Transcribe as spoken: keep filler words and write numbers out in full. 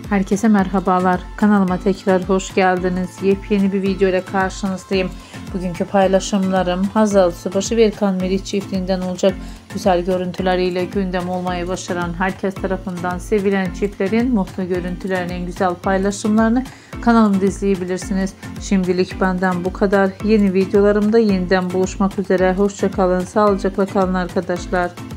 Herkese merhabalar. Kanalıma tekrar hoş geldiniz. Yepyeni bir video ile karşınızdayım. Bugünkü paylaşımlarım Hazal Subaşı ve Erkan Meriç çiftinden olacak. Güzel görüntüleriyle gündem olmayı başaran, herkes tarafından sevilen çiftlerin mutlu görüntülerinin güzel paylaşımlarını kanalımda izleyebilirsiniz. Şimdilik benden bu kadar. Yeni videolarımda yeniden buluşmak üzere. Hoşça kalın, sağlıcakla kalın arkadaşlar.